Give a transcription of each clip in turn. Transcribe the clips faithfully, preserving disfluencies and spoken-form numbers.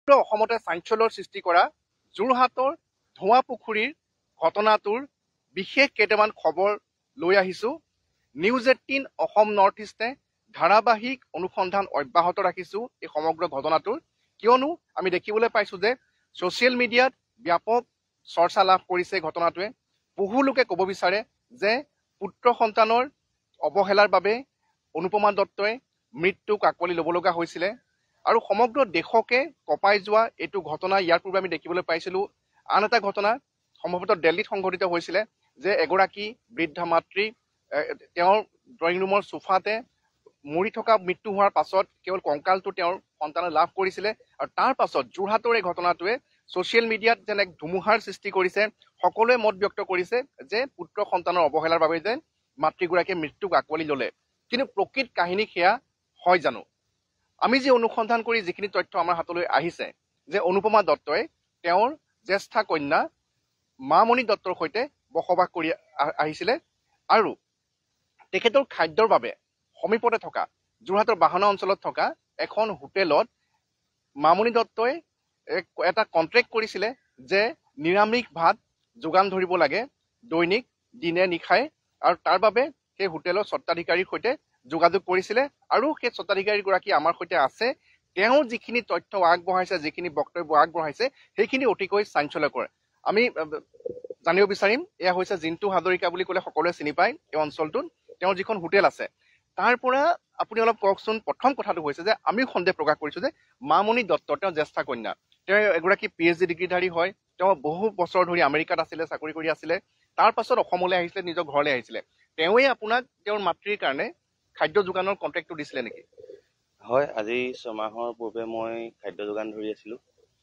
অসমতে চাঞ্চল্যৰ সৃষ্টি কৰা যোৰহাটৰ ধোঁৱা পুখুৰীৰ ঘটনাটোৰ বিশেষ কেইটামান খবৰ লৈ আহিছো। নিউজ এইটিন অসম নৰ্থ ইষ্টে ধাৰাবাহিক অনুসন্ধান অব্যাহত ৰাখিছো এই সমগ্ৰ ঘটনাটোৰ, কিয়নো আমি দেখিবলৈ পাইছো যে ছ'চিয়েল মিডিয়াত ব্যাপক চৰ্চা লাভ কৰিছে ঘটনাটোৱে। বহু লোকে ক'ব বিচাৰে যে পুত্ৰ সন্তানৰ অৱহেলাৰ বাবে অনুপমা দত্তই মৃত্যুক আঁকোৱালি ল'ব লগা হৈছিলে আৰু সমগ্ৰ দেশকে কঁপাই যোৱা এইটো ঘটনা ইয়াৰ পূৰ্বে আমি দেখিবলৈ পাইছিলোঁ। আন এটা ঘটনা সম্ভৱতঃ দিল্লীত সংঘটিত হৈছিলে যে এগৰাকী বৃদ্ধা মাতৃ তেওঁৰ ড্ৰয়িং ৰুমৰ সোফাতে মৰি থকা মৃত্যু হোৱাৰ পাছত কেৱল কংকালটো তেওঁৰ সন্তানে লাভ কৰিছিলে আৰু তাৰ পাছত যোৰহাটৰ এই ঘটনাটোৱে ছ'চিয়েল মিডিয়াত যেন এক ধুমুহাৰ সৃষ্টি কৰিছে। সকলোৱে মত ব্যক্ত কৰিছে যে পুত্ৰ সন্তানৰ অৱহেলাৰ বাবে যে মাতৃগৰাকীয়ে মৃত্যুক আঁকোৱালি ল'লে, কিন্তু প্ৰকৃত কাহিনী সেয়া হয় জানো? আমি যি অনুসন্ধান কৰি যিখিনি তথ্য আমাৰ হাতলৈ আহিছে যে অনুপমা দত্তই তেওঁৰ জ্যেষ্ঠা কন্যা মামণি দত্তৰ সৈতে বসবাস কৰি আহিছিলে আৰু তেখেতৰ খাদ্যৰ বাবে সমীপতে থকা যোৰহাটৰ বাহনা অঞ্চলত থকা এখন হোটেলত মামণি দত্তই এটা কণ্ট্ৰেক্ট কৰিছিলে যে নিৰামিষ ভাত যোগান ধৰিব লাগে দৈনিক দিনে নিশাই, আৰু তাৰ বাবে সেই হোটেলৰ স্বত্বাধিকাৰীৰ সৈতে যোগাযোগ কৰিছিলে আৰু সেই স্বত্বাধিকাৰীগৰাকী আমাৰ সৈতে আছে। তেওঁ যিখিনি তথ্য আগবঢ়াইছে, যিখিনি বক্তব্য আগবঢ়াইছে সেইখিনি অতিকৈ চাঞ্চল্যকৰ। আমি জানিব বিচাৰিম, এয়া হৈছে জিন্তু হাজৰিকা বুলি ক'লে সকলোৱে চিনি পায় এই অঞ্চলটোত, তেওঁৰ যিখন হোটেল আছে তাৰ পৰা আপুনি অলপ কওকচোন। প্ৰথম কথাটো হৈছে যে আমি সন্দেহ প্ৰকাশ কৰিছোঁ যে মামণি দত্ত তেওঁ জ্যেষ্ঠা কন্যা, তেওঁ এগৰাকী পি এইচ ডি ডিগ্ৰীধাৰী হয়। তেওঁ বহু বছৰ ধৰি আমেৰিকাত আছিলে, চাকৰি কৰি আছিলে, তাৰ পাছত অসমলৈ আহিছিলে, নিজৰ ঘৰলৈ আহিছিলে। তেওঁৱে আপোনাক তেওঁৰ মাতৃৰ কাৰণে খাদ্য যোগানৰ কণ্ট্ৰেক্টটো দিছিলে নেকি? হয়, আজি ছমাহৰ পূৰ্বে মই খাদ্য যোগান ধৰি আছিলোঁ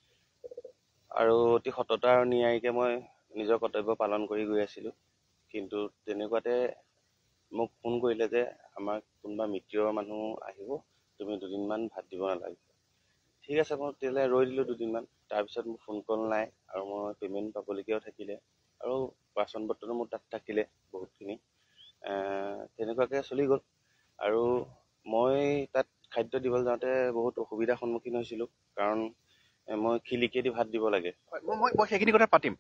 আৰু অতি সততা আৰু ন্যায়িকে মই নিজৰ কৰ্তব্য পালন কৰি গৈ আছিলোঁ। কিন্তু তেনেকুৱাতে মোক ফোন কৰিলে যে আমাক কোনোবা মিত্ৰৰ মানুহ আহিব, তুমি দুদিনমান ভাত দিব নালাগে। ঠিক আছে, মই তেতিয়াহ'লে ৰৈ দিলোঁ দুদিনমান। তাৰপিছত মোৰ ফোন কল নাই আৰু মই পে'মেণ্ট পাবলগীয়াও থাকিলে আৰু বাচন বৰ্তনো মোৰ তাত থাকিলে বহুতখিনি। তেনেকুৱাকৈ চলি গ'ল আৰু মই তাত খাদ্য দিবলৈ যাওঁতে বহুত অসুবিধাৰ সন্মুখীন হৈছিলোঁ, কাৰণ মই খিলিকিয়েদি ভাত দিব লাগে। মই মই সেইখিনি কথা পাতিম।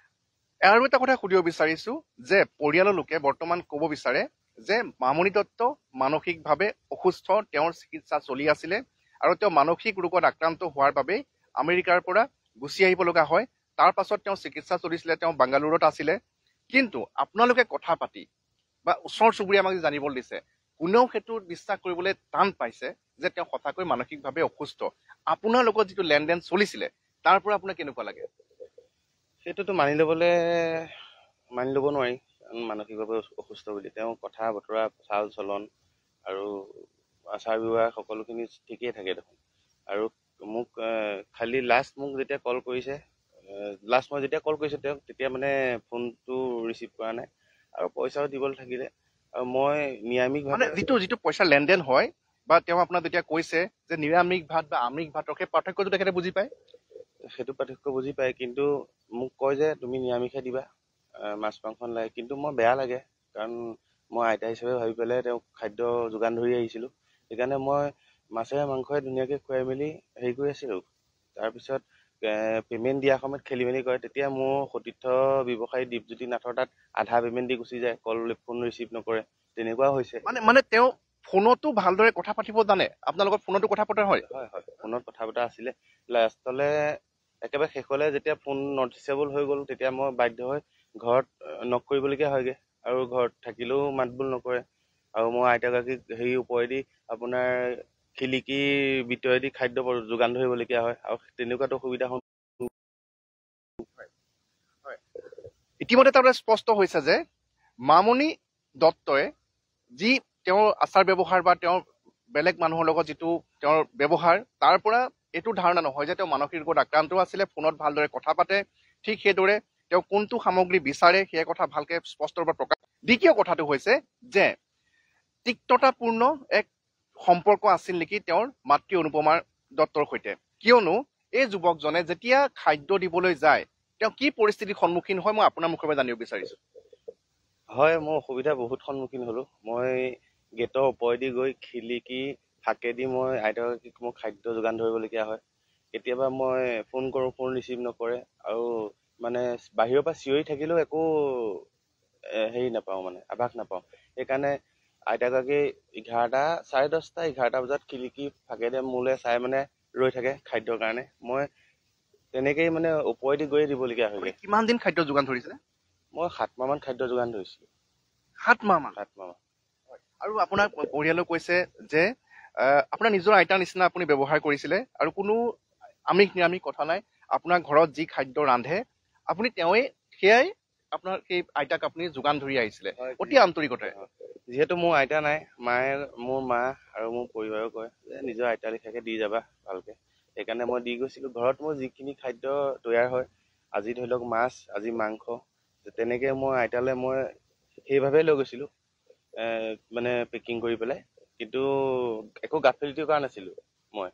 আৰু এটা কথা সুধিব বিচাৰিছোঁ যে পৰিয়ালৰ লোকে বৰ্তমান ক'ব বিচাৰে যে মামণি দত্ত মানসিকভাৱে অসুস্থ, তেওঁৰ চিকিৎসা চলি আছিলে আৰু তেওঁ মানসিক ৰোগত আক্ৰান্ত হোৱাৰ বাবেই আমেৰিকাৰ পৰা গুচি আহিব লগা হয়। তাৰ পাছত তেওঁ চিকিৎসা চলিছিলে, তেওঁ বাংগালুৰুত আছিলে। কিন্তু আপোনালোকে কথা পাতি বা ওচৰ চুবুৰীয়া আমাক জানিবলৈ দিছে, কোনেও সেইটো বিশ্বাস কৰিবলৈ টান পাইছে যে তেওঁ সঁচাকৈ মানসিকভাৱে অসুস্থ। আপোনাৰ লগত যিটো লেনদেন চলিছিলে তাৰ পৰা আপোনাৰ কেনেকুৱা লাগে? সেইটোতো মানি ল'বলৈ মানি ল'ব নোৱাৰি মানসিকভাৱে অসুস্থ বুলি। তেওঁ কথা বতৰা, চাল চলন আৰু আচাৰ ব্যৱহাৰ সকলোখিনি ঠিকেই থাকে দেখোন। আৰু মোক খালি লাষ্ট মোক যেতিয়া কল কৰিছে, লাষ্ট মই যেতিয়া কল কৰিছোঁ তেওঁক, তেতিয়া মানে ফোনটো ৰিচিভ কৰা নাই আৰু পইচাও দিবলৈ থাকিলে। আৰু মই নিৰামিষভাৱে যিটো যিটো পইচাৰ লেনদেন হয় বা তেওঁ আপোনাক যেতিয়া কৈছে যে নিৰামিষ ভাত বা আমিষ ভাতৰ সেই পাৰ্থক্যটো তেখেতে বুজি পায়? সেইটো পাৰ্থক্য বুজি পায়, কিন্তু মোক কয় যে তুমি নিৰামিষে দিবা, মাছ মাংস নালাগে। কিন্তু মই বেয়া লাগে, কাৰণ মই আইতা হিচাপে ভাবি পেলাই তেওঁক খাদ্য যোগান ধৰি আহিছিলোঁ। সেইকাৰণে মই মাছেৰে মাংসৰে ধুনীয়াকৈ খুৱাই মেলি হেৰি কৰি আছিলোঁ। তাৰপিছত পে'মেণ্ট দিয়া সময়ত খেলি মেলি কৰে, তেতিয়া মোৰ সতীৰ্থ ব্যৱসায়ী দীপজ্যোতি নাথৰ তাত আধা পে'মেণ্ট দি গুচি যায়, কল ফোন ৰিচিভ নকৰে। তেনেকুৱাও হৈছে। মানে মানে তেওঁ ফোনতো ভালদৰে কথা পাতিব জানে? আপোনাৰ লগত ফোনতো কথা পতা হয়? হয় হয়, ফোনত কথা পতা আছিলে। লাষ্টলৈ একেবাৰে শেষলৈ যেতিয়া ফোন নট ৰিচেবল হৈ গ'ল, তেতিয়া মই বাধ্য হৈ ঘৰত নক কৰিবলগীয়া হয়গৈ আৰু ঘৰত থাকিলেও মাত বোল নকৰে। আৰু মই আইতাগৰাকীক হেৰি ওপৰেদি আপোনাৰ খিলিকিৰ ভিতৰেদি খাদ্য যোগান ধৰিবলগীয়া হয় আৰু তেনেকুৱাতো অসুবিধা হয়। ইতিমধ্যে তাৰমানে স্পষ্ট হৈছে যে মামণি দত্তই যি তেওঁৰ আচাৰ ব্যৱহাৰ বা তেওঁৰ বেলেগ মানুহৰ লগত যিটো তেওঁৰ ব্যৱহাৰ, তাৰ পৰা এইটো ধাৰণা নহয় যে তেওঁ মানসিক ৰোগত আক্ৰান্ত আছিলে। ফোনত ভালদৰে কথা পাতে, ঠিক সেইদৰে তেওঁ কোনটো সামগ্ৰী বিচাৰে সেই কথা ভালকে স্পষ্টৰূপে প্ৰকাশ। দ্বিতীয় কথাটো হৈছে যে তিক্ততাপূৰ্ণ এক সম্পৰ্ক আছিল নেকি তেওঁৰ মাতৃ অনুপমা দত্তৰ সৈতে, কিয়নো এই যুৱকজনে যেতিয়া খাদ্য দিবলৈ যায় তেওঁ কি পৰিস্থিতিৰ সন্মুখীন হয় মই আপোনাৰ মুখৰ পৰা জানিব বিচাৰিছোঁ। হয়, মই অসুবিধা বহুত সন্মুখীন হ'লোঁ। মই গেটৰ ওপৰেদি গৈ খিলিকি ফাঁকেদি মই আইতাগৰাকীক মই খাদ্য যোগান ধৰিবলগীয়া হয়। কেতিয়াবা মই ফোন কৰোঁ, ফোন ৰিচিভ নকৰে। আৰু মানে বাহিৰৰ পৰা চিঞৰি থাকিলেও একো হেৰি নাপাওঁ, মানে আভাস নাপাওঁ। সেইকাৰণে আইতাকাকে এঘাৰটা চাৰে দহটা এঘাৰটা বজাত খিৰিকী ফাঁকেৰে মোলৈ চাই মানে ৰৈ থাকে খাদ্যৰ কাৰণে। মই তেনেকেই মানে ওপৰেদি গৈয়ে দিবলগীয়া হয়গৈ। কিমান দিন খাদ্য যোগান ধৰিছিলে? মই সাত মাহ মান খাদ্য যোগান ধৰিছিলোঁ। সাত মাহ মান? সাত মাহ মান। আৰু আপোনাৰ পৰিয়ালে কৈছে যে আপোনাৰ নিজৰ আইতাৰ নিচিনা আপুনি ব্যৱহাৰ কৰিছিলে আৰু কোনো আমিষ নিৰামিষ কথা নাই। আপোনাৰ ঘৰত যি খাদ্য ৰান্ধে আপুনি তেওঁৱে সেয়াই আপোনাৰ সেই আইতাক আপুনি যোগান ধৰি আহিছিলে অতি আন্তৰিকতাৰে। যিহেতু মোৰ আইতা নাই, মায়ে মোৰ মা আৰু মোৰ পৰিবাৰেও কয় যে নিজৰ আইতা লেখীয়াকে দি যাবা ভালকে। সেইকাৰণে মই দি গৈছিলোঁ। ঘৰত মোৰ যিখিনি খাদ্য তৈয়াৰ হয়, আজি ধৰি লওক মাছ, আজি মাংস, তেনেকে মই আইতালৈ মই সেইভাৱেই লৈ গৈছিলোঁ, মানে পেকিং কৰি পেলাই। কিন্তু একো গাফিলতি কৰা নাছিলোঁ মই।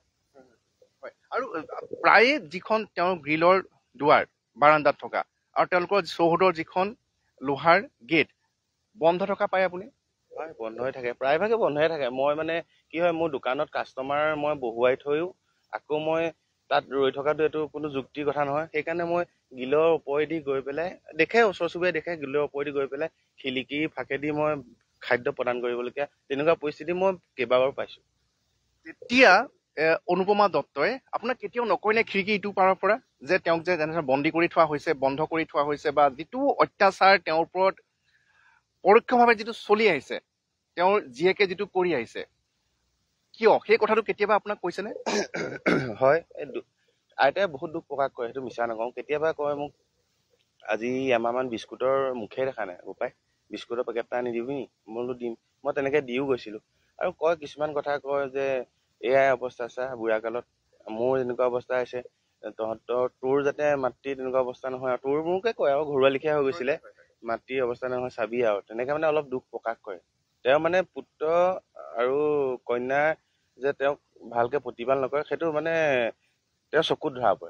আৰু প্ৰায়ে যিখন তেওঁৰ গ্ৰিলৰ দুৱাৰ বাৰাণ্ডাত থকা আৰু তেওঁলোকৰ চৌহদৰ যিখন লোহাৰ গেট বন্ধ থকা পায় আপুনি? হয়, বন্ধই থাকে, প্ৰায়ভাগে বন্ধই থাকে। মই মানে কি হয়, মোৰ দোকানত কাষ্টমাৰ মই বহুৱাই থৈও আকৌ মই তাত ৰৈ থকাটো এইটো কোনো যুক্তিৰ কথা নহয়। সেইকাৰণে মই গ্ৰিলৰ ওপৰেদি গৈ পেলাই, দেখে ওচৰ চুবুৰীয়া দেখে, গ্ৰিলৰ ওপৰেদি গৈ পেলাই খিৰিকী ফাঁকেদি মই খাদ্য প্ৰদান কৰিবলগীয়া তেনেকুৱা পৰিস্থিতি মই কেইবাবাৰো পাইছোঁ। তেতিয়া অনুপমা দত্তই আপোনাক কেতিয়াও নকয়নে খিৰিকী ইটো পাৰৰ পৰা যে তেওঁক যে যেনেধৰণে বন্দী কৰি থোৱা হৈছে, বন্ধ কৰি থোৱা হৈছে, বা যিটো অত্যাচাৰ তেওঁৰ ওপৰত পৰোক্ষভাৱে যিটো চলি আহিছে, তেওঁৰ জীয়েকে যিটো কৰি আহিছে, কিয় সেই কথাটো কেতিয়াবা আপোনাক কৈছেনে? হয়, আইতাই বহুত দুখ প্ৰকাশ কৰে, সেইটো মিছা নকওঁ। কেতিয়াবা কয় মোক, আজি এমাহমান বিস্কুটৰ মুখে দেখা নাই বোপাই, বিস্কুটৰ পেকেট এটা আনি দিবি নি? মই বোলো দিম। মই তেনেকৈ দিও গৈছিলোঁ। আৰু কয় কিছুমান কথা কয় যে এয়াই অৱস্থা চা, বুঢ়া কালত মোৰ এনেকুৱা অৱস্থা হৈছে, তহঁতৰ তোৰ যাতে মাতৃ তেনেকুৱা অৱস্থা নহয়, আৰু তোৰ মোকে কয় আৰু ঘৰুৱা লিখীয়া হৈ গৈছিলে, মাতৃৰ অৱস্থা নহয় চাবি আৰু। তেনেকৈ মানে অলপ দুখ প্ৰকাশ কৰে। তেওঁ মানে পুত্ৰ আৰু কন্যাৰ যে তেওঁক ভালকে প্ৰতিপাল নকৰে, সেইটো মানে তেওঁ চকুত ধৰা পৰে।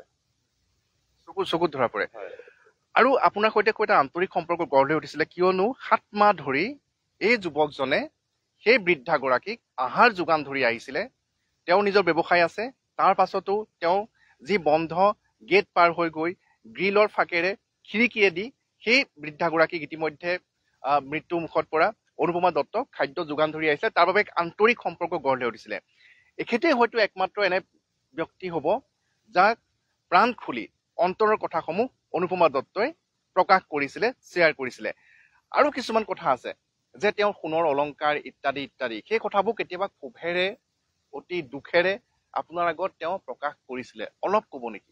চকুত চকুত ধৰা পৰে। আৰু আপোনাৰ সৈতে এটা আন্তৰিক সম্পৰ্ক গঢ় লৈ উঠিছিলে, কিয়নো সাত মাহ ধৰি এই যুৱকজনে সেই বৃদ্ধাগৰাকীক আহাৰ যোগান ধৰি আহিছিলে। তেওঁ নিজৰ ব্যৱসায় আছে, তাৰ পাছতো তেওঁ যি বন্ধ গেট পাৰ হৈ গৈ গ্ৰিলৰ ফাঁকেৰে খিৰিকীয়েদি সেই বৃদ্ধাগৰাকীক ইতিমধ্যে মৃত্যু মুখত পৰা অনুপমা দত্তক খাদ্য যোগান ধৰি আহিছিলে। তাৰ বাবে এক আন্তৰিক সম্পৰ্ক গঢ় লৈ উঠিছিলে। এখেতে হয়তো একমাত্ৰ এনে ব্যক্তি হ'ব যাক প্ৰাণ খুলি অন্তৰৰ কথাসমূহ অনুপমা দত্তই প্ৰকাশ কৰিছিলে, শ্বেয়াৰ কৰিছিলে। আৰু কিছুমান কথা আছে যে তেওঁৰ সোণৰ অলংকাৰ ইত্যাদি ইত্যাদি, সেই কথাবোৰ কেতিয়াবা ক্ষোভেৰে অতি দুখেৰে আপোনাৰ আগত তেওঁ প্ৰকাশ কৰিছিলে, অলপ ক'ব নেকি?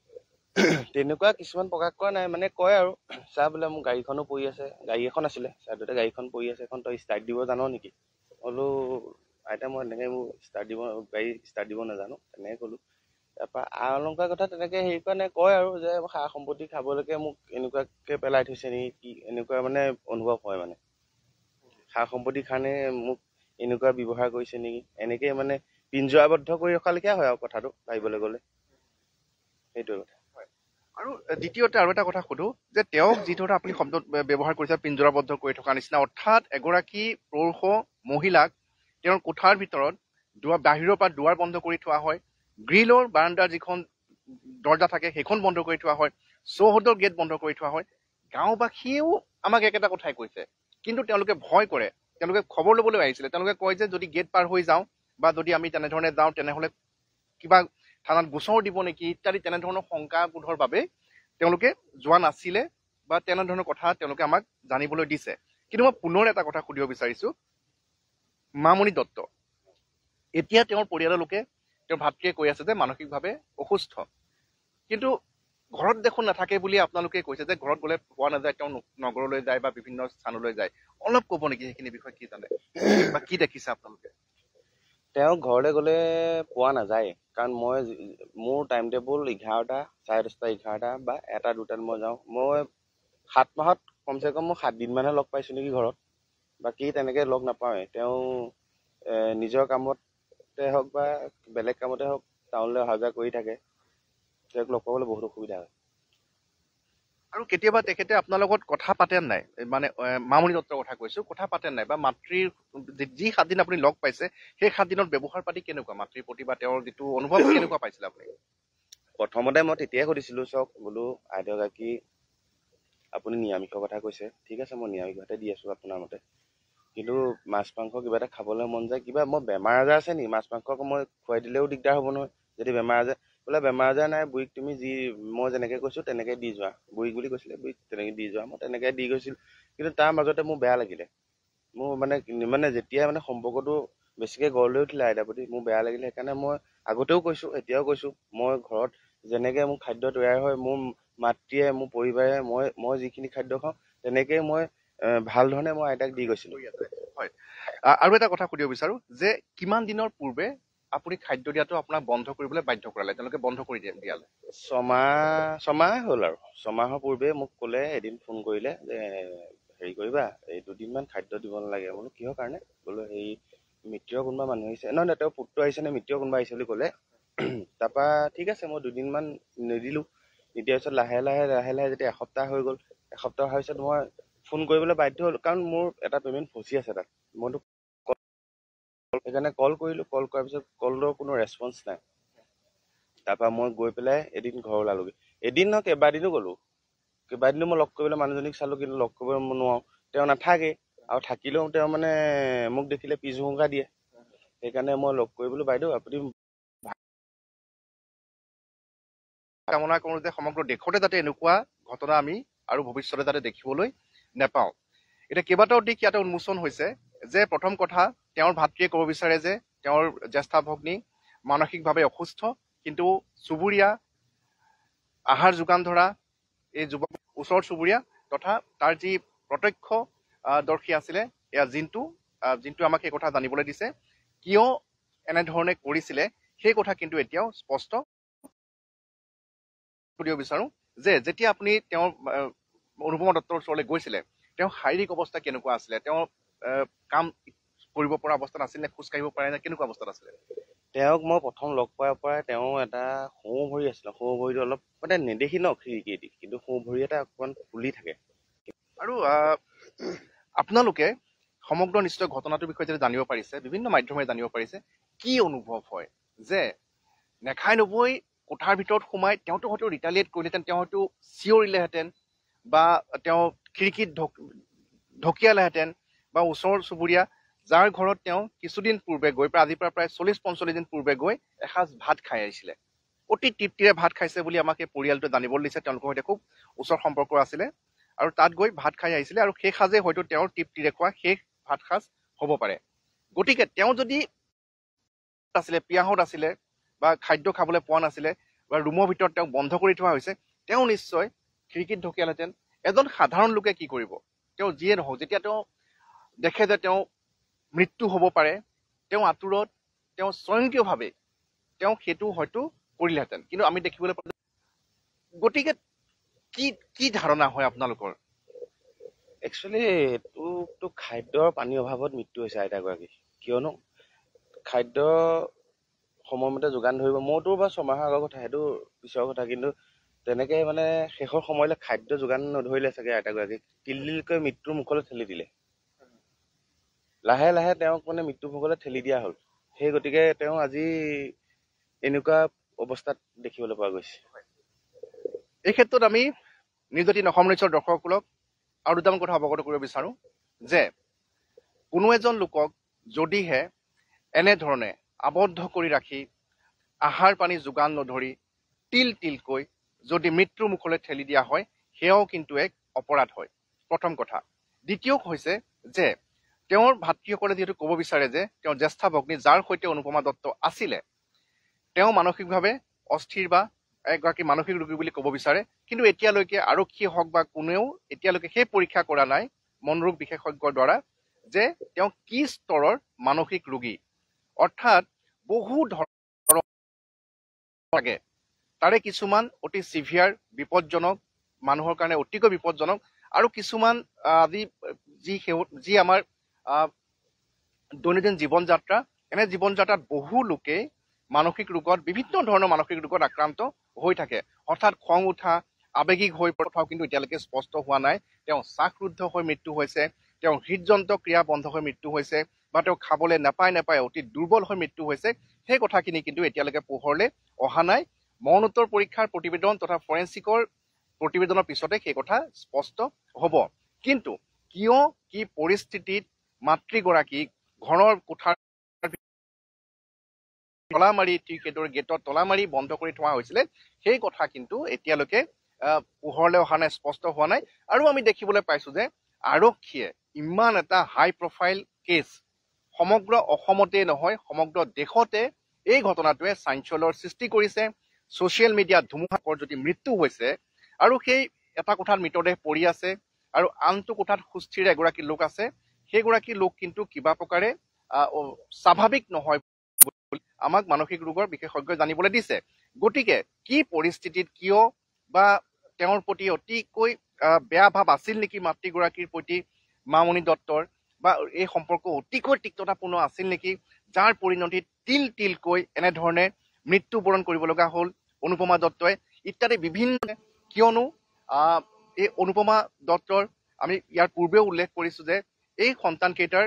তেনেকুৱা কিছুমান প্ৰকাশ কৰা নাই, মানে কয় আৰু চা বোলে মোৰ গাড়ীখনো পৰি আছে, গাড়ী এখন আছিলে চাইডতে, গাড়ীখন পৰি আছে, এখন তই ষ্টাৰ্ট দিব জান নেকি? বোলো আইতা মই এনেকৈ মোৰ ষ্টাৰ্ট দিব গাড়ী ষ্টাৰ্ট দিব নাজানো, তেনেকৈ ক'লোঁ। তাৰপৰা আ অলংকাৰ কথা তেনেকৈ হেৰি কৰা নাই, কয় আৰু যে সা সম্পত্তি খাবলৈকে মোক এনেকুৱাকৈ পেলাই থৈছে নেকি, কি এনেকুৱা মানে অনুভৱ হয়। মানে সা সম্পত্তিৰ কাৰণে মোক এনেকুৱা ব্যৱহাৰ কৰিছে নেকি, এনেকৈ মানে পিঞ্জৰাবদ্ধ কৰি ৰখালেখীয়া হয় আৰু কথাটো ভাবিবলৈ গ'লে, সেইটোৱে কথা। আৰু দ্বিতীয়তে আৰু এটা কথা সুধো যে তেওঁক যিধৰণে আপুনি শব্দ ব্যৱহাৰ কৰিছে পিঞ্জৰাবদ্ধ কৰি থকা নিচিনা, অৰ্থাৎ এগৰাকী পুৰুষ মহিলাক তেওঁৰ কোঠাৰ ভিতৰত দুৱাৰ বাহিৰৰ পৰা দুৱাৰ বন্ধ কৰি থোৱা হয়, গ্ৰিলৰ বাৰাণ্ডাৰ যিখন দৰ্জা থাকে সেইখন বন্ধ কৰি থোৱা হয়, চৌহদৰ গেট বন্ধ কৰি থোৱা হয়। গাঁওবাসীয়েও আমাক একেটা কথাই কৈছে, কিন্তু তেওঁলোকে ভয় কৰে। তেওঁলোকে খবৰ ল'বলৈ আহিছিলে, তেওঁলোকে কয় যে যদি গেট পাৰ হৈ যাওঁ বা যদি আমি তেনেধৰণে যাওঁ তেনেহ'লে কিবা থানাত গোচৰ দিব নেকি ইত্যাদি তেনেধৰণৰ শংকাবোধৰ বাবে তেওঁলোকে যোৱা নাছিলে বা তেনেধৰণৰ কথা তেওঁলোকে আমাক জানিবলৈ দিছে। কিন্তু মই পুনৰ এটা কথা সুধিব বিচাৰিছো, মামণি দত্ত এতিয়া তেওঁৰ পৰিয়ালৰ লোকে, তেওঁৰ ভাতৃয়ে কৈ আছে যে মানসিকভাৱে অসুস্থ, কিন্তু ঘৰত দেখোন নাথাকে বুলি আপোনালোকে কৈছে যে ঘৰত গ'লে পোৱা নাযায়, তেওঁ নগৰলৈ যায় বা বিভিন্ন স্থানলৈ যায়। অলপ ক'ব নেকি সেইখিনি বিষয়ে, কি জানে বা কি দেখিছে আপোনালোকে? তেওঁ ঘৰলৈ গ'লে পোৱা নাযায়, কাৰণ মই মোৰ টাইম টেবুল এঘাৰটা চাৰে দহটা এঘাৰটা বা এটা দুটাত মই যাওঁ। মই সাত মাহত কমচে কম মই সাত দিনমানহে লগ পাইছোঁ নেকি ঘৰত, বাকী তেনেকৈ লগ নাপাওঁৱেই। তেওঁ নিজৰ কামতে হওক বা বেলেগ কামতে হওক টাউনলৈ অহা যোৱা কৰি থাকে, তেওঁক লগ পাবলৈ বহুত অসুবিধা হয়। আৰু কেতিয়াবা তেখেতে আপোনাৰ লগত কথা পাতে নাই, মানে মামণি দত্তৰ কথা কৈছো, কথা পাতে নাই বা মাতৃৰ যি সাত দিন আপুনি লগ পাইছে সেই সাত দিনত ব্যৱহাৰ পাতি কেনেকুৱা মাতৃৰ প্ৰতি বা তেওঁৰ যিটো অনুভৱ কেনেকুৱা পাইছিলে আপুনি? প্ৰথমতে মই তেতিয়াই সুধিছিলোঁ চক বোলো আইতাগৰাকী আপুনি নিৰামিষৰ কথা কৈছে, ঠিক আছে মই নিৰামিষ ভাতে দি আছোঁ আপোনাৰ মতে, কিন্তু মাছ মাংস কিবা এটা খাবলৈ মন যায়, কিবা মই বেমাৰ আজাৰ আছে নেকি, মাছ মাংস মই খুৱাই দিলেও দিগদাৰ হ'ব নহয় যদি বেমাৰ আজাৰ, বোলে বেমাৰ আজাৰ নাই, বুঢ়ীক তুমি যি মই যেনেকৈ কৈছোঁ তেনেকৈ দি যোৱা, বুঢ়ীক বুলি কৈছিলে, বুঢ়ীক তেনেকৈ দি যোৱা, মই তেনেকৈ দি গৈছিলোঁ। কিন্তু তাৰ মাজতে মোৰ বেয়া লাগিলে, মোৰ মানে মানে যেতিয়া মানে সম্পৰ্কটো বেছিকৈ গঢ় লৈ উঠিলে আইতাৰ প্ৰতি, মোৰ বেয়া লাগিলে। সেইকাৰণে মই আগতেও কৈছোঁ এতিয়াও কৈছোঁ, মই ঘৰত যেনেকৈ মোৰ খাদ্য তৈয়াৰ হয়, মোৰ মাতৃয়ে মোৰ পৰিবাৰে মই মই যিখিনি খাদ্য খাওঁ তেনেকেই মই ভাল ধৰণে মই আইতাক দি গৈছিলোঁ। হয়, আৰু এটা কথা সুধিব বিচাৰোঁ যে কিমান দিনৰ পূৰ্বে আপুনি খাদ্য দিয়াটো আপোনাক বন্ধ কৰিবলৈ বাধ্য কৰালে, তেওঁলোকে বন্ধ কৰি দিয়ে দিয়ালে? ছমাহ ছমাহ হ'ল আৰু ছমাহৰ পূৰ্বে মোক ক'লে, এদিন ফোন কৰিলে যে হেৰি কৰিবা, এই দুদিনমান খাদ্য দিব নালাগে। বোলো কিহৰ কাৰণে? বোলো হেৰি মিত্ৰৰ কোনোবা মানুহ আহিছে, নহয় নহয় তেওঁৰ পুত্ৰ আহিছে নে মিত্ৰৰ কোনোবা আহিছে বুলি ক'লে। তাৰপৰা ঠিক আছে মই দুদিনমান নিদিলোঁ, নিদিয়াৰ পিছত লাহে লাহে লাহে লাহে যেতিয়া এসপ্তাহ হৈ গ'ল, এসপ্তাহ হোৱাৰ পিছত মই ফোন কৰিবলৈ বাধ্য হ'লোঁ, কাৰণ মোৰ এটা পে'মেণ্ট ফচি আছে তাত। মইতো সেইকাৰণে কল কৰিলোঁ, কল কৰাৰ পিছত কলৰ কোনো ৰেচপঞ্চ নাই। তাৰপৰা মই গৈ পেলাই এদিন ঘৰ ওলালোগৈ, এদিন নহয় কেইবাদিনো গ'লোঁ, কেইবাদিনো মই লগ কৰিবলৈ মানুহজনীক চালোঁ, কিন্তু লগ কৰিব নোৱাৰোঁ, তেওঁ নাথাকেই, আৰু থাকিলেও তেওঁ মানে মোক দেখিলে পিছ হুহুকা দিয়ে। সেইকাৰণে মই লগ কৰিবলৈ, বাইদেউ আপুনি কামনা কৰোঁ যে সমগ্ৰ দেশতে যাতে এনেকুৱা ঘটনা আমি আৰু ভৱিষ্যতে যাতে দেখিবলৈ নেপাওঁ। এতিয়া কেইবাটাও দিশ ইয়াতে উন্মোচন হৈছে যে প্ৰথম কথা, তেওঁৰ ভাতৃয়ে ক'ব বিচাৰে যে তেওঁৰ জ্যেষ্ঠ ভগ্নী মানসিকভাৱে অসুস্থ, কিন্তু চুবুৰীয়া আহাৰ যোগান ধৰা এই যুৱক ওচৰ চুবুৰীয়া তথা তাৰ যি প্ৰত্যক্ষদৰ্শী আছিলে এয়া জিন্তু, জিন্তু আমাক সেই কথা জানিবলৈ দিছে। কিয় এনেধৰণে কৰিছিলে সেই কথা কিন্তু এতিয়াও স্পষ্ট সুধিব বিচাৰোঁ যে যেতিয়া আপুনি তেওঁৰ অনুপমা দত্তৰ ওচৰলৈ গৈছিলে, তেওঁৰ শাৰীৰিক অৱস্থা কেনেকুৱা আছিলে? তেওঁ কাম কৰিব পৰা অৱস্থাত আছিল নে, খোজ কাঢ়িব পাৰে নে, কেনেকুৱা অৱস্থাত আছিলে? তেওঁক মই প্ৰথম লগ পোৱাৰ পৰাই তেওঁ এটা সোঁ ভৰি আছিলে, সোঁ ভৰিটো অলপ মানে নেদেখি ন খিৰিকিয়েদি, কিন্তু সোঁ ভৰি এটা অকণমান ফুলি থাকে। আৰু আপোনালোকে সমগ্ৰ নিশ্চয় ঘটনাটোৰ বিষয়ে যদি জানিব পাৰিছে, বিভিন্ন মাধ্যমেৰে জানিব পাৰিছে, কি অনুভৱ হয় যে নেখাই নবৈ কোঠাৰ ভিতৰত সোমাই তেওঁতো হয়তো ৰিটালিয়েট কৰিলেহেঁতেন, তেওঁ হয়তো চিঞৰিলেহেঁতেন বা তেওঁ খিৰিকীত ঢকিয়ালেহেঁতেন, বা ওচৰ চুবুৰীয়া যাৰ ঘৰত তেওঁ কিছুদিন পূৰ্বে গৈ প্ৰায় আজিৰ পৰা প্ৰায় চল্লিছ পঞ্চল্লিছ দিন পূৰ্বে গৈ এসাঁজ ভাত খাই আহিছিলে, অতি তৃপ্তিৰে ভাত খাইছে বুলি আমাক এই পৰিয়ালটোৱে জানিবলৈ দিছে। তেওঁলোকৰ সৈতে খুব ওচৰ সম্পৰ্ক আছিলে আৰু তাত গৈ ভাত খাই আহিছিলে, আৰু সেই সাজে হয়তো তেওঁৰ তৃপ্তিৰে খোৱা শেষ ভাত সাজ হ'ব পাৰে। গতিকে তেওঁ যদি আছিলে পিয়াহত আছিলে বা খাদ্য খাবলৈ পোৱা নাছিলে বা ৰুমৰ ভিতৰত তেওঁক বন্ধ কৰি থোৱা হৈছে, তেওঁ নিশ্চয় খিৰিকীত ঢকিয়ালেহেঁতেন। এজন সাধাৰণ লোকে কি কৰিব? তেওঁ যিয়ে নহওক, যেতিয়া তেওঁ দেখে যে তেওঁ মৃত্যু হ'ব পাৰে, তেওঁ আঁতৰত তেওঁ স্বয়ংক্ৰিয়ভাৱে তেওঁ সেইটো হয়তো কৰিলেহেঁতেন, কিন্তু আমি দেখিবলৈ পাওঁ। গতিকে কি কি ধাৰণা হয় আপোনালোকৰ? একচুৱেলি এইটোতো খাদ্যৰ পানীৰ অভাৱত মৃত্যু হৈছে আইতাগৰাকী, কিয়নো খাদ্য সময়মতে যোগান ধৰিব, মোৰতো বাৰু ছমাহৰ আগৰ কথা, সেইটো পিছৰ কথা, কিন্তু তেনেকৈ মানে শেষৰ সময়লৈ খাদ্য যোগান নধৰিলে চাগে আইতাগৰাকীক তিলতিলকৈ মৃত্যুৰ মুখলৈ ঠেলি দিলে। লাহে লাহে তেওঁক মানে মৃত্যু মুখলৈ ঠেলি দিয়া হ'ল। সেই গতিকে তেওঁ আজি এনেকুৱা অৱস্থাত দেখিবলৈ পোৱা গৈছে। এই ক্ষেত্ৰত আমি নিউজ এইটিন অসম নিউজৰ দৰ্শকসকলক আৰু দুটামান কথা অৱগত কৰিব বিচাৰোঁ যে কোনো এজন লোকক যদিহে এনেধৰণে আবদ্ধ কৰি ৰাখি আহাৰ পানী যোগান নধৰি তিল তিলকৈ যদি মৃত্যুৰ মুখলৈ ঠেলি দিয়া হয়, সেয়াও কিন্তু এক অপৰাধ হয়, প্ৰথম কথা। দ্বিতীয় হৈছে যে তেওঁৰ ভাতৃসকলে যিহেতু ক'ব বিচাৰে যে তেওঁৰ জ্যেষ্ঠ ভগ্নী যাৰ সৈতে অনুপমা দত্ত আছিলে, তেওঁ মানসিকভাৱে অস্থিৰ বা এগৰাকী মানসিক ৰোগী বুলি ক'ব বিচাৰে, কিন্তু এতিয়ালৈকে আৰক্ষী হওক বা কোনেও এতিয়ালৈকে সেই পৰীক্ষা কৰা নাই মনৰোগ বিশেষজ্ঞৰ দ্বাৰা যে তেওঁ কি স্তৰৰ মানসিক ৰোগী। অৰ্থাৎ বহু ধৰণৰ লাগে, তাৰে কিছুমান অতি চিভিয়াৰ বিপদজনক, মানুহৰ কাৰণে অতিকৈ বিপদজনক, আৰু কিছুমান আজি যি যি আমাৰ দৈনন্দিন জীৱন যাত্ৰা, এনে জীৱন যাত্ৰাত বহু লোকেই মানসিক ৰোগত বিভিন্ন ধৰণৰ মানসিক ৰোগত আক্ৰান্ত হৈ থাকে। হঠাৎ খং উঠা, আৱেগিক হৈ পৰাও কিন্তু এতিয়ালৈকে স্পষ্ট হোৱা নাই। তেওঁ শ্বাসৰুদ্ধ হৈ মৃত্যু হৈছে, তেওঁ হৃদযন্ত্ৰ ক্ৰিয়া বন্ধ হৈ মৃত্যু হৈছে, বা তেওঁ খাবলৈ নাপায় নাপায় অতি দুৰ্বল হৈ মৃত্যু হৈছে, সেই কথাখিনি কিন্তু এতিয়ালৈকে পোহৰলৈ অহা নাই। মৰণোত্তৰ পৰীক্ষাৰ প্ৰতিবেদন তথা ফৰেন্সিকৰ প্ৰতিবেদনৰ পিছতে সেই কথা স্পষ্ট হ'ব। কিন্তু কিয় কি পৰিস্থিতিত মাতৃগৰাকীক ঘৰৰ কোঠাৰ তলা মাৰি টিকেটৰ গেটত তলা মাৰি বন্ধ কৰি থোৱা হৈছিলে সেই কথা কিন্তু এতিয়ালৈকে পোহৰলৈ অহা নাই, স্পষ্ট হোৱা নাই। আৰু আমি দেখিবলৈ পাইছো যে আৰক্ষীয়ে ইমান এটা হাই প্ৰফাইল কেছ সমগ্ৰ অসমতে নহয় সমগ্ৰ দেশতে এই ঘটনাটোৱে চাঞ্চল্যৰ সৃষ্টি কৰিছে। ছচিয়েল মিডিয়াত ধুমুহাকৰ যদি মৃত্যু হৈছে আৰু সেই এটা কোঠাত মৃতদেহ পৰি আছে আৰু আনটো কোঠাত সুস্থিৰ এগৰাকী লোক আছে, সেইগৰাকী লোক কিন্তু কিবা প্ৰকাৰে স্বাভাৱিক নহয় আমাক মানসিক ৰোগৰ বিশেষজ্ঞই জানিবলৈ দিছে। গতিকে কি পৰিস্থিতিত কিয় বা তেওঁৰ প্ৰতি অতিকৈ বেয়া ভাৱ আছিল নেকি মাতৃগৰাকীৰ প্ৰতি মামণি দত্তৰ, বা এই সম্পৰ্ক অতিকৈ তিক্ততাপূৰ্ণ আছিল নেকি যাৰ পৰিণতিত তিল তিলকৈ এনেধৰণে মৃত্যুবৰণ কৰিব লগা হ'ল অনুপমা দত্তই ইত্যাদি বিভিন্ন। কিয়নো এই অনুপমা দত্তৰ আমি ইয়াৰ পূৰ্বেও উল্লেখ কৰিছো যে এই সন্তানকেইটাৰ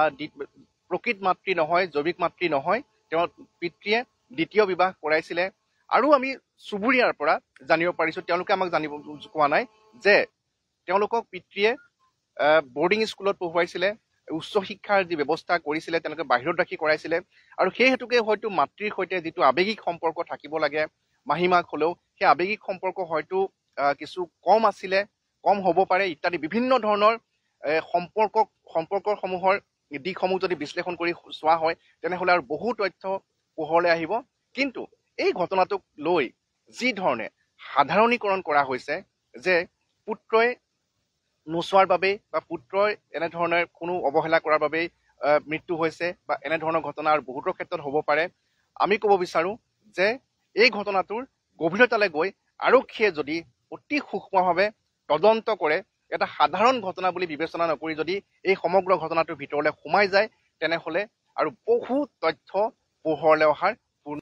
প্ৰকৃত মাতৃ নহয়, জৈৱিক মাতৃ নহয়, তেওঁৰ পিতৃয়ে দ্বিতীয় বিবাহ কৰাইছিলে। আৰু আমি চুবুৰীয়াৰ পৰা জানিব পাৰিছো, তেওঁলোকে আমাক জানিব কোৱা নাই যে তেওঁলোকক পিতৃয়ে বৰ্ডিং স্কুলত পঢ়ুৱাইছিলে, উচ্চ শিক্ষাৰ যি ব্যৱস্থা কৰিছিলে তেওঁলোকে বাহিৰত ৰাখি কৰাইছিলে। আৰু সেই হেতুকে হয়তো মাতৃৰ সৈতে যিটো আৱেগিক সম্পৰ্ক থাকিব লাগে মাহীমাক হলেও সেই আৱেগিক সম্পৰ্ক হয়তো কিছু কম আছিলে, কম হ'ব পাৰে ইত্যাদি বিভিন্ন ধৰণৰ সম্পৰ্ক সম্পৰ্কৰ সমূহৰ দিশসমূহ যদি বিশ্লেষণ কৰি চোৱা হয় তেনেহ'লে আৰু বহু তথ্য পোহৰলৈ আহিব। কিন্তু এই ঘটনাটোক লৈ যি ধৰণে সাধাৰণীকৰণ কৰা হৈছে যে পুত্ৰই নোচোৱাৰ বাবেই বা পুত্ৰই এনেধৰণৰ কোনো অৱহেলা কৰাৰ বাবেই মৃত্যু হৈছে বা এনেধৰণৰ ঘটনা আৰু বহুতৰ ক্ষেত্ৰত হ'ব পাৰে, আমি ক'ব বিচাৰো যে এই ঘটনাটোৰ গভীৰতালৈ গৈ আৰক্ষীয়ে যদি অতি সূক্ষ্মভাৱে তদন্ত কৰে, এটা সাধাৰণ ঘটনা বুলি বিবেচনা নকৰি যদি এই সমগ্ৰ ঘটনাটোৰ ভিতৰলৈ সোমাই যায় তেনেহ'লে আৰু বহু তথ্য পোহৰলৈ অহাৰ